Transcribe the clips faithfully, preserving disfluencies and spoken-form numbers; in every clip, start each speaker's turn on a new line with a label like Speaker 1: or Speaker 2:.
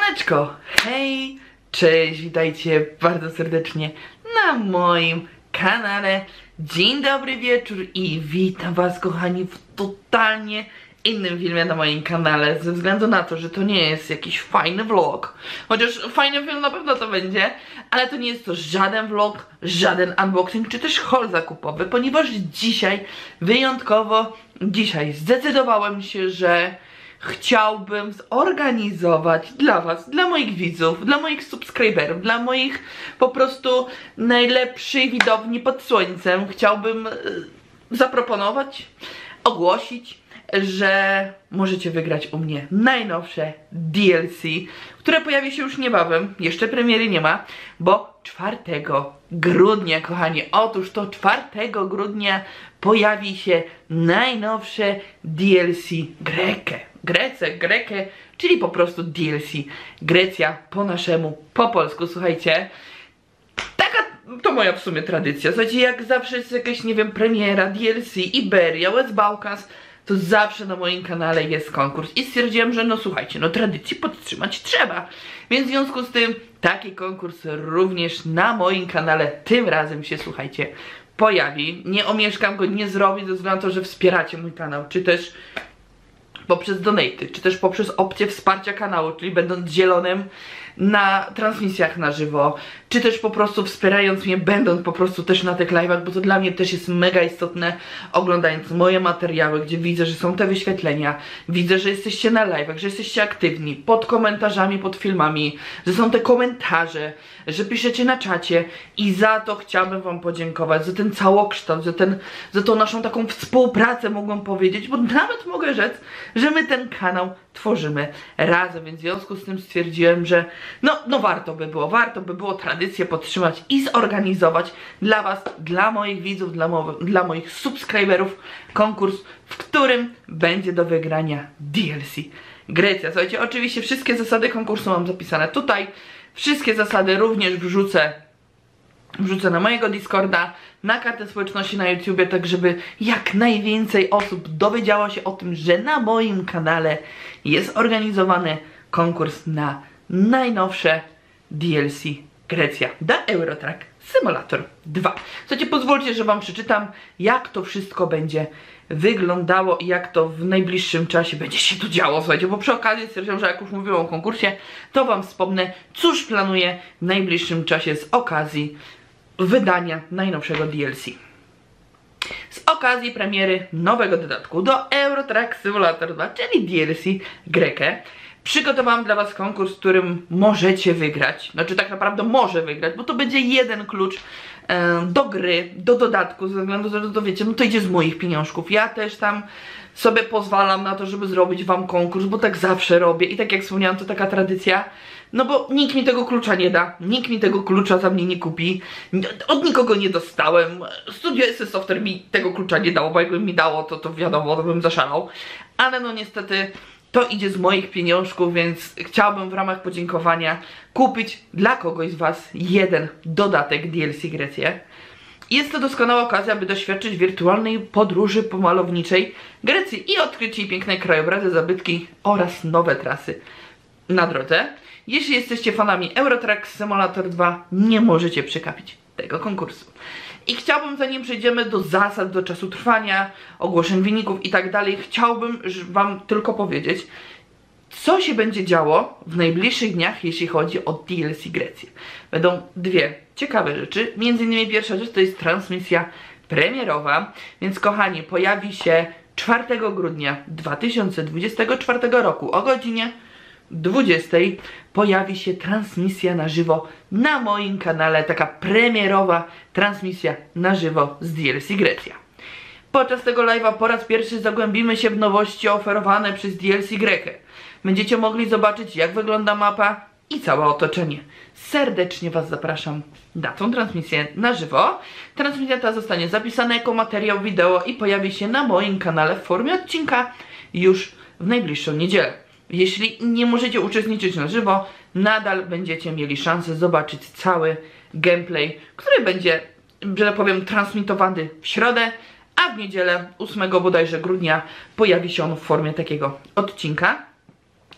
Speaker 1: Siemaneczko, hej, cześć, witajcie bardzo serdecznie na moim kanale. Dzień dobry wieczór i witam was, kochani, w totalnie innym filmie na moim kanale, ze względu na to, że to nie jest jakiś fajny vlog. Chociaż fajny film na pewno to będzie, ale to nie jest to żaden vlog, żaden unboxing, czy też haul zakupowy, ponieważ dzisiaj, wyjątkowo dzisiaj zdecydowałem się, że chciałbym zorganizować dla was, dla moich widzów, dla moich subskryberów, dla moich po prostu najlepszych widowni pod słońcem, chciałbym zaproponować, ogłosić, że możecie wygrać u mnie najnowsze D L C, które pojawi się już niebawem, jeszcze premiery nie ma, bo czwartego grudnia, kochani, otóż to czwartego grudnia pojawi się najnowsze D L C Grekę, Grece, Grekę, czyli po prostu D L C Grecja po naszemu, po polsku, słuchajcie. Taka to moja w sumie tradycja, słuchajcie, jak zawsze jest jakaś, nie wiem, premiera, D L C, Iberia, West Balkans, to zawsze na moim kanale jest konkurs i stwierdziłem, że no słuchajcie, no tradycji podtrzymać trzeba. Więc w związku z tym taki konkurs również na moim kanale tym razem się, słuchajcie, pojawi. Nie omieszkam go nie zrobić ze względu na to, że wspieracie mój kanał, czy też poprzez donaty, czy też poprzez opcję wsparcia kanału, czyli będąc zielonym na transmisjach na żywo, czy też po prostu wspierając mnie, będąc po prostu też na tych live'ach, bo to dla mnie też jest mega istotne, oglądając moje materiały, gdzie widzę, że są te wyświetlenia, widzę, że jesteście na live'ach, że jesteście aktywni, pod komentarzami, pod filmami, że są te komentarze, że piszecie na czacie i za to chciałabym wam podziękować, za ten całokształt, za, ten, za tą naszą taką współpracę, mogłam powiedzieć, bo nawet mogę rzec, że my ten kanał tworzymy razem, więc w związku z tym stwierdziłem, że no, no warto by było, warto by było tradycję podtrzymać i zorganizować dla was, dla moich widzów, dla, mo dla moich subskryberów konkurs, w którym będzie do wygrania D L C Grecja. Słuchajcie, oczywiście wszystkie zasady konkursu mam zapisane tutaj, wszystkie zasady również wrzucę Wrzucę na mojego Discorda, na kartę społeczności na YouTubie, tak żeby jak najwięcej osób dowiedziało się o tym, że na moim kanale jest organizowany konkurs na najnowsze D L C Grecja The Euro Truck Simulator dwa. Słuchajcie, pozwólcie, że wam przeczytam, jak to wszystko będzie wyglądało i jak to w najbliższym czasie będzie się tu działo, słuchajcie, bo przy okazji stwierdziłam, że jak już mówiłam o konkursie, to wam wspomnę, cóż planuję w najbliższym czasie z okazji wydania najnowszego D L C. Z okazji premiery nowego dodatku do Euro Truck Simulator dwa, czyli D L C Grekę, przygotowałam dla was konkurs, w którym możecie wygrać, znaczy tak naprawdę może wygrać, bo to będzie jeden klucz e, do gry, do dodatku, ze względu na to, że to wiecie, no to idzie z moich pieniążków. Ja też tam sobie pozwalam na to, żeby zrobić wam konkurs, bo tak zawsze robię i tak jak wspomniałam, to taka tradycja, no bo nikt mi tego klucza nie da, nikt mi tego klucza za mnie nie kupi, od nikogo nie dostałem, Studio S S Software mi tego klucza nie dało, bo jakby mi dało, to to wiadomo, to bym zaszalał, ale no niestety to idzie z moich pieniążków, więc chciałabym w ramach podziękowania kupić dla kogoś z was jeden dodatek D L C Grecję. Jest to doskonała okazja, aby doświadczyć wirtualnej podróży pomalowniczej Grecji i odkryć jej piękne krajobrazy, zabytki oraz nowe trasy na drodze. Jeśli jesteście fanami Euro Truck Simulator dwa, nie możecie przegapić tego konkursu. I chciałbym, zanim przejdziemy do zasad, do czasu trwania, ogłoszeń wyników i tak dalej, chciałbym wam tylko powiedzieć, co się będzie działo w najbliższych dniach, jeśli chodzi o D L C Grecję. Będą dwie ciekawe rzeczy, między innymi pierwsza rzecz to jest transmisja premierowa, więc kochani, pojawi się czwartego grudnia dwa tysiące dwudziestego czwartego roku o godzinie dwudziestej pojawi się transmisja na żywo na moim kanale, taka premierowa transmisja na żywo z D L C Grecja. Podczas tego live'a po raz pierwszy zagłębimy się w nowości oferowane przez D L C Grekę. Będziecie mogli zobaczyć, jak wygląda mapa i całe otoczenie. Serdecznie was zapraszam na tą transmisję na żywo. Transmisja ta zostanie zapisana jako materiał wideo i pojawi się na moim kanale w formie odcinka już w najbliższą niedzielę. Jeśli nie możecie uczestniczyć na żywo, nadal będziecie mieli szansę zobaczyć cały gameplay, który będzie, że tak powiem, transmitowany w środę, a w niedzielę ósmego bodajże grudnia pojawi się on w formie takiego odcinka.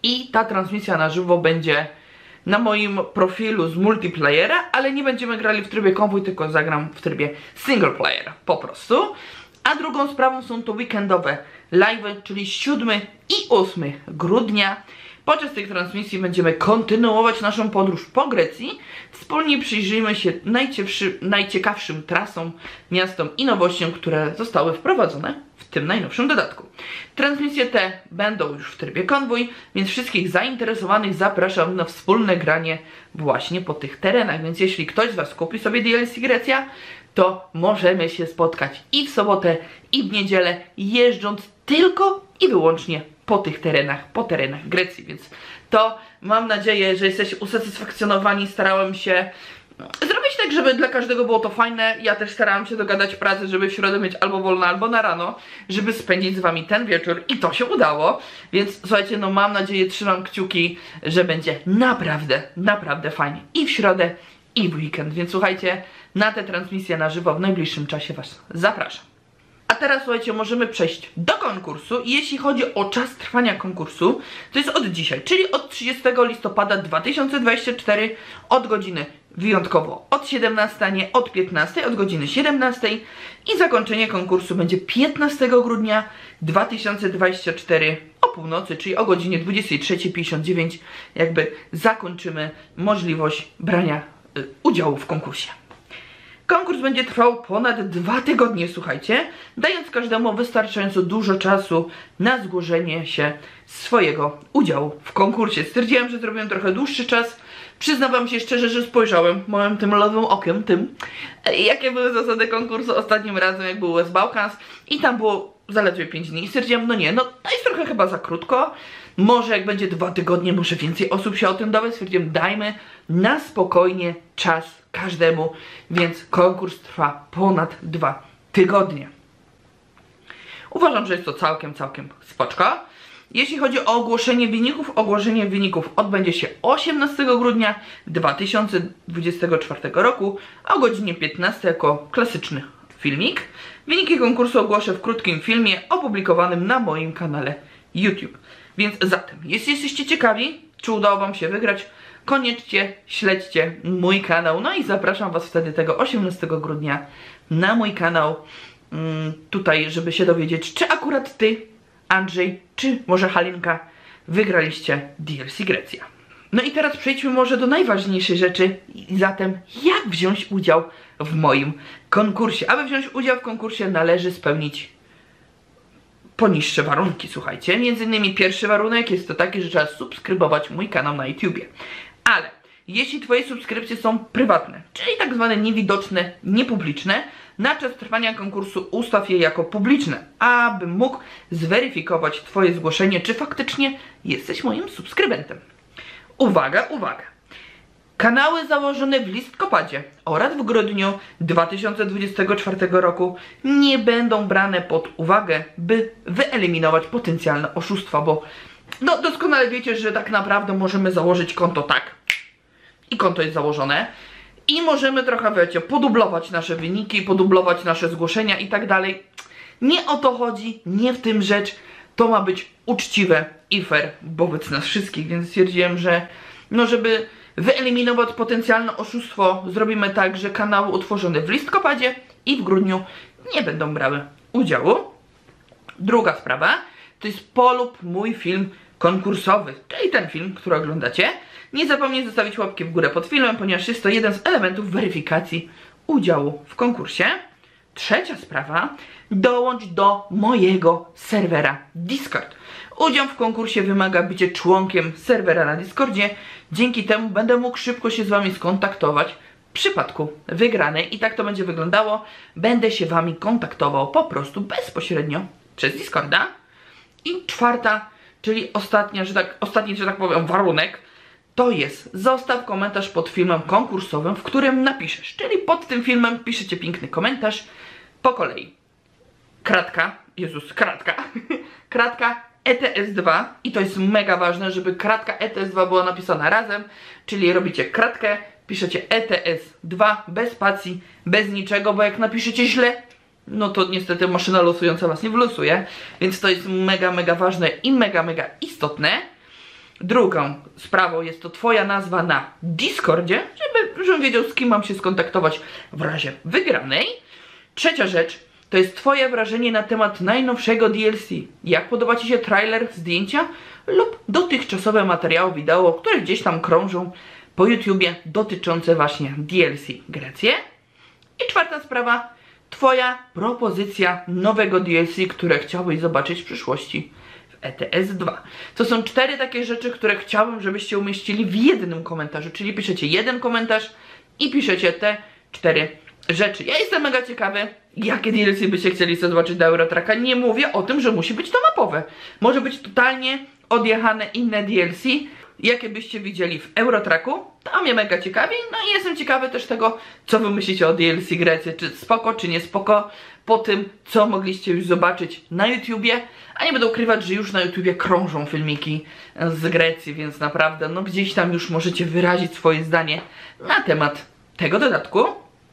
Speaker 1: i ta transmisja na żywo będzie na moim profilu z multiplayera, ale nie będziemy grali w trybie konwój, tylko zagram w trybie single player po prostu. A drugą sprawą są to weekendowe live'y, czyli siódmego i ósmego grudnia. Podczas tej transmisji będziemy kontynuować naszą podróż po Grecji. Wspólnie przyjrzyjmy się najciekawszym trasom, miastom i nowościom, które zostały wprowadzone w tym najnowszym dodatku. Transmisje te będą już w trybie konwój, więc wszystkich zainteresowanych zapraszam na wspólne granie właśnie po tych terenach. Więc jeśli ktoś z Was kupi sobie D L C Grecja, to możemy się spotkać i w sobotę, i w niedzielę, jeżdżąc tylko i wyłącznie po tych terenach, po terenach Grecji, więc to mam nadzieję, że jesteście usatysfakcjonowani. Starałem się zrobić tak, żeby dla każdego było to fajne. Ja też starałam się dogadać pracę, żeby w środę mieć albo wolno, albo na rano, żeby spędzić z Wami ten wieczór i to się udało, więc słuchajcie, no mam nadzieję, trzymam kciuki, że będzie naprawdę, naprawdę fajnie i w środę, i w weekend, więc słuchajcie, na tę transmisję na żywo w najbliższym czasie Was zapraszam. A teraz słuchajcie, możemy przejść do konkursu i jeśli chodzi o czas trwania konkursu, to jest od dzisiaj, czyli od trzydziestego listopada dwa tysiące dwudziestego czwartego od godziny wyjątkowo od siedemnastej, a nie od piętnastej, od godziny siedemnastej i zakończenie konkursu będzie piętnastego grudnia dwa tysiące dwudziestego czwartego o północy, czyli o godzinie dwudziestej trzeciej pięćdziesiąt dziewięć jakby zakończymy możliwość brania y, udziału w konkursie. Konkurs będzie trwał ponad dwa tygodnie, słuchajcie, dając każdemu wystarczająco dużo czasu na zgłoszenie się swojego udziału w konkursie. Stwierdziłem, że zrobiłem trochę dłuższy czas. Przyznam Wam się szczerze, że spojrzałem moim tym lewym okiem, tym, jakie były zasady konkursu ostatnim razem, jak był West Balkans i tam było zaledwie pięć dni i stwierdziłem, no nie, no to jest trochę chyba za krótko. Może jak będzie dwa tygodnie, może więcej osób się o tym dowie. Stwierdziłem, dajmy na spokojnie czas każdemu, więc konkurs trwa ponad dwa tygodnie. Uważam, że jest to całkiem, całkiem spoczko. Jeśli chodzi o ogłoszenie wyników, ogłoszenie wyników odbędzie się osiemnastego grudnia dwa tysiące dwudziestego czwartego roku o godzinie piętnastej jako klasyczny filmik. Wyniki konkursu ogłoszę w krótkim filmie opublikowanym na moim kanale YouTube. Więc zatem, jeśli jesteście ciekawi, czy udało Wam się wygrać, koniecznie śledźcie mój kanał. No i zapraszam Was wtedy tego osiemnastego grudnia na mój kanał. Mm, tutaj, żeby się dowiedzieć, czy akurat Ty, Andrzej, czy może Halinka wygraliście D L C Grecja. No i teraz przejdźmy może do najważniejszej rzeczy, zatem jak wziąć udział w moim konkursie. Aby wziąć udział w konkursie należy spełnić poniższe warunki, słuchajcie. Między innymi pierwszy warunek jest to taki, że trzeba subskrybować mój kanał na YouTubie. Ale jeśli Twoje subskrypcje są prywatne, czyli tak zwane niewidoczne, niepubliczne, na czas trwania konkursu ustaw je jako publiczne, aby mógł zweryfikować Twoje zgłoszenie, czy faktycznie jesteś moim subskrybentem. Uwaga, uwaga! Kanały założone w listopadzie oraz w grudniu dwa tysiące dwudziestego czwartego roku nie będą brane pod uwagę, by wyeliminować potencjalne oszustwa, bo no doskonale wiecie, że tak naprawdę możemy założyć konto tak i konto jest założone i możemy trochę, wiecie, podublować nasze wyniki, podublować nasze zgłoszenia i tak dalej. Nie o to chodzi, nie w tym rzecz, to ma być uczciwe i fair wobec nas wszystkich, więc stwierdziłem, że no żeby wyeliminować potencjalne oszustwo, zrobimy tak, że kanały utworzone w listopadzie i w grudniu nie będą brały udziału. Druga sprawa to jest polub mój film konkursowy, czyli ten film, który oglądacie. Nie zapomnij zostawić łapki w górę pod filmem, ponieważ jest to jeden z elementów weryfikacji udziału w konkursie. Trzecia sprawa, dołącz do mojego serwera Discord. Udział w konkursie wymaga bycia członkiem serwera na Discordzie. Dzięki temu będę mógł szybko się z Wami skontaktować w przypadku wygranej. I tak to będzie wyglądało. Będę się Wami kontaktował po prostu bezpośrednio przez Discorda. I czwarta, czyli ostatnia, że tak, ostatni, że tak powiem, warunek, to jest zostaw komentarz pod filmem konkursowym, w którym napiszesz. Czyli pod tym filmem piszecie piękny komentarz po kolei. Kratka, Jezus, kratka, kratka E T S dwa i to jest mega ważne, żeby kratka E T S dwa była napisana razem, czyli robicie kratkę, piszecie E T S dwa bez spacji, bez niczego, bo jak napiszecie źle, no to niestety maszyna losująca Was nie wylosuje, więc to jest mega, mega ważne i mega, mega istotne. Drugą sprawą jest to twoja nazwa na Discordzie, żeby, żebym wiedział, z kim mam się skontaktować w razie wygranej. Trzecia rzecz to jest twoje wrażenie na temat najnowszego D L C. Jak podoba ci się trailer, zdjęcia lub dotychczasowe materiały wideo, które gdzieś tam krążą po YouTubie dotyczące właśnie D L C Grecję. I czwarta sprawa, twoja propozycja nowego D L C, które chciałbyś zobaczyć w przyszłości w E T S dwa. To są cztery takie rzeczy, które chciałbym, żebyście umieścili w jednym komentarzu, czyli piszecie jeden komentarz i piszecie te cztery rzeczy. Ja jestem mega ciekawy, jakie D L C byście chcieli sobie zobaczyć do Eurotracka. Nie mówię o tym, że musi być to mapowe. Może być totalnie odjechane inne D L C, jakie byście widzieli w Eurotracku. To mnie mega ciekawi. No i jestem ciekawy też tego, co wy myślicie o D L C Grecji. Czy spoko, czy nie spoko. Po tym, co mogliście już zobaczyć na YouTubie. A nie będę ukrywać, że już na YouTubie krążą filmiki z Grecji, więc naprawdę, no gdzieś tam już możecie wyrazić swoje zdanie na temat tego dodatku.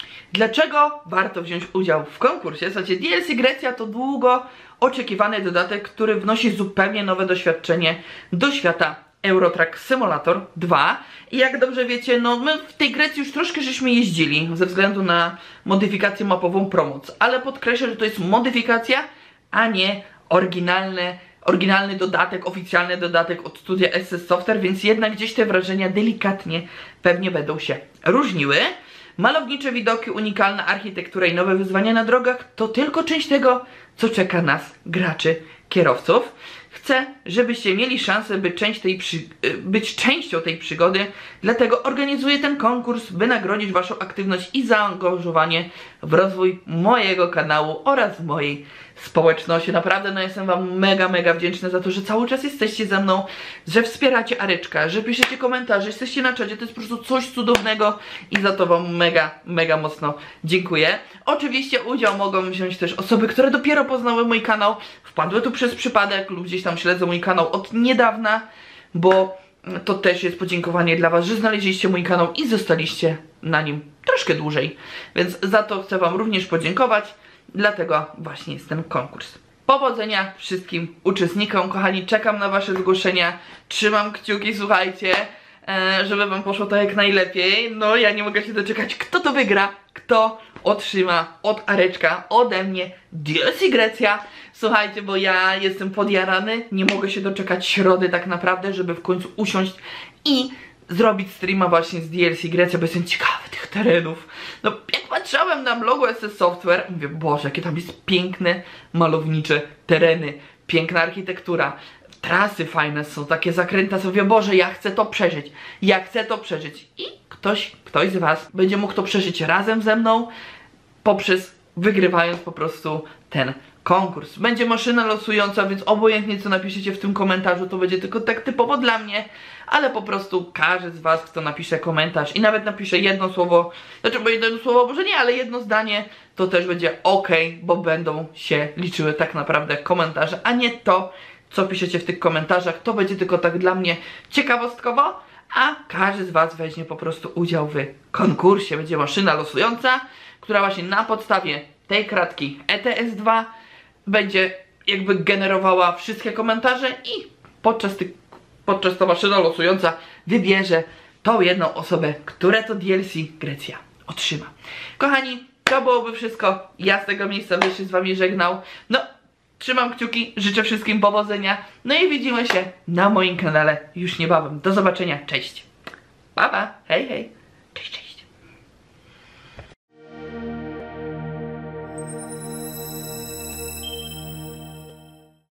Speaker 1: Dlaczego warto wziąć udział w konkursie? Słuchajcie, D L C Grecja to długo oczekiwany dodatek, który wnosi zupełnie nowe doświadczenie do świata Eurotrack Simulator dwa. I jak dobrze wiecie, no my w tej Grecji już troszkę żeśmy jeździli ze względu na modyfikację mapową Promoc. Ale podkreślę, że to jest modyfikacja, a nie oryginalny, oryginalny dodatek, oficjalny dodatek od studia S S Software, więc jednak gdzieś te wrażenia delikatnie pewnie będą się różniły. Malownicze widoki, unikalna architektura i nowe wyzwania na drogach to tylko część tego, co czeka nas, graczy, kierowców. Chcę, żebyście mieli szansę by część tej przy... być częścią tej przygody, dlatego organizuję ten konkurs, by nagrodzić waszą aktywność i zaangażowanie w rozwój mojego kanału oraz mojej społeczności. Naprawdę no jestem wam mega, mega wdzięczny za to, że cały czas jesteście ze mną, że wspieracie Areczka, że piszecie komentarze, jesteście na czacie, to jest po prostu coś cudownego i za to wam mega, mega mocno dziękuję. Oczywiście udział mogą wziąć też osoby, które dopiero poznały mój kanał, wpadły tu przez przypadek lub gdzieś tam śledzą mój kanał od niedawna, bo to też jest podziękowanie dla was, że znaleźliście mój kanał i zostaliście na nim troszkę dłużej, więc za to chcę wam również podziękować. Dlatego właśnie jest ten konkurs. Powodzenia wszystkim uczestnikom, kochani, czekam na wasze zgłoszenia, trzymam kciuki, słuchajcie, e, żeby wam poszło to jak najlepiej. No ja nie mogę się doczekać, kto to wygra, kto otrzyma od Areczka, ode mnie D L C Grecja. Słuchajcie, bo ja jestem podjarany, nie mogę się doczekać środy tak naprawdę, żeby w końcu usiąść i zrobić streama właśnie z D L C Grecja, bo jestem ciekawy tych terenów. No jak patrzyłem na logo S S Software, mówię, Boże, jakie tam jest piękne, malownicze tereny, piękna architektura, trasy fajne są, takie zakręta sobie, Boże, ja chcę to przeżyć, ja chcę to przeżyć. I ktoś, ktoś z was będzie mógł to przeżyć razem ze mną, poprzez wygrywając po prostu ten konkurs. Będzie maszyna losująca, więc obojętnie co napiszecie w tym komentarzu, to będzie tylko tak typowo dla mnie, ale po prostu każdy z was, kto napisze komentarz i nawet napisze jedno słowo, znaczy bo jedno słowo, może nie, ale jedno zdanie, to też będzie ok, bo będą się liczyły tak naprawdę komentarze, a nie to, co piszecie w tych komentarzach. To będzie tylko tak dla mnie ciekawostkowo, a każdy z was weźmie po prostu udział w konkursie. Będzie maszyna losująca, która właśnie na podstawie tej kratki E T S dwa będzie jakby generowała wszystkie komentarze i podczas, tych, podczas ta maszyna losująca wybierze tą jedną osobę, która to D L C Grecja otrzyma. Kochani, to byłoby wszystko. Ja z tego miejsca będę się z wami żegnał. No, trzymam kciuki, życzę wszystkim powodzenia. No i widzimy się na moim kanale już niebawem. Do zobaczenia, cześć. Pa, pa, hej, hej. Cześć, cześć.